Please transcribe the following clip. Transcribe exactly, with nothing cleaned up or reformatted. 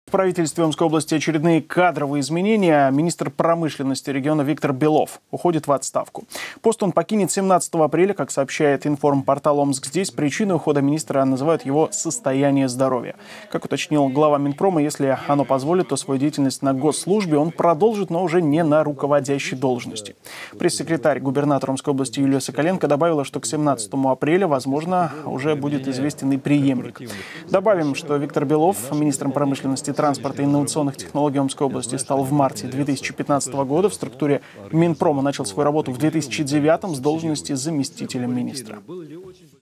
В правительстве Омской области очередные кадровые изменения. Министр промышленности региона Виктор Белов уходит в отставку. Пост он покинет семнадцатого апреля, как сообщает информпортал «Омск». Здесь причиной ухода министра называют его состояние здоровья. Как уточнил глава Минпрома, если оно позволит, то свою деятельность на госслужбе он продолжит, но уже не на руководящей должности. Пресс-секретарь губернатора Омской области Юлия Соколенко добавила, что к семнадцатому апреля, возможно, уже будет известен и преемник. Добавим, что Виктор Белов, министром промышленности, транспорта и инновационных технологий Омской области, стал в марте две тысячи пятнадцатого года. В структуре Минпрома начал свою работу в две тысячи девятом с должности заместителя министра.